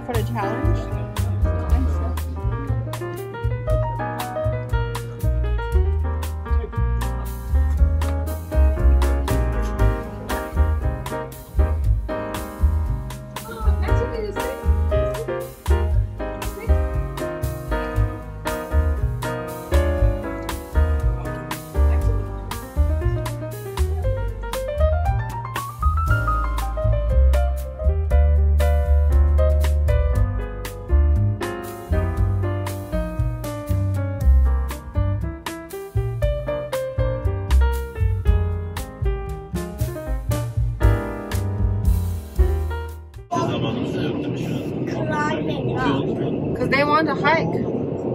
for the challenge? Because they want to hike.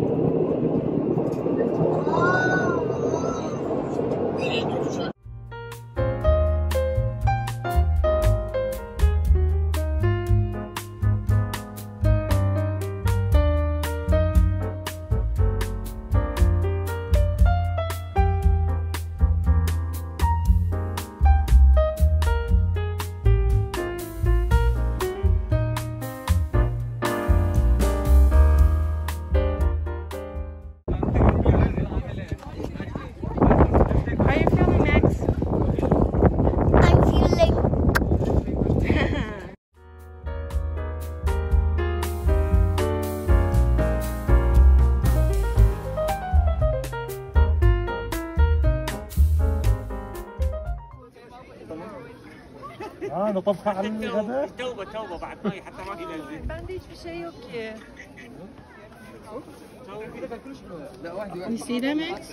نطبخها على الغداء. توبة بعد ماي حتى ما في بنزين. ما عنديش شيء اوكي. You see that, Max?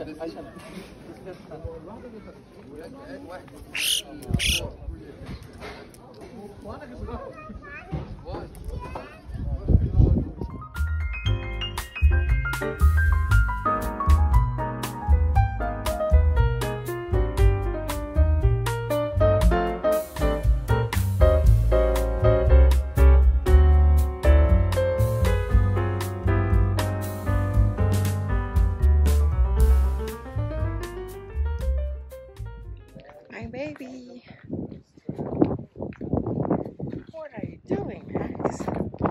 My baby. What are you doing, Max?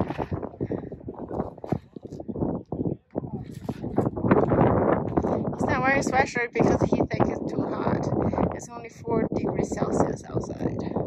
He's not wearing a sweatshirt because he thinks it's too hot. It's only 4 degrees Celsius outside.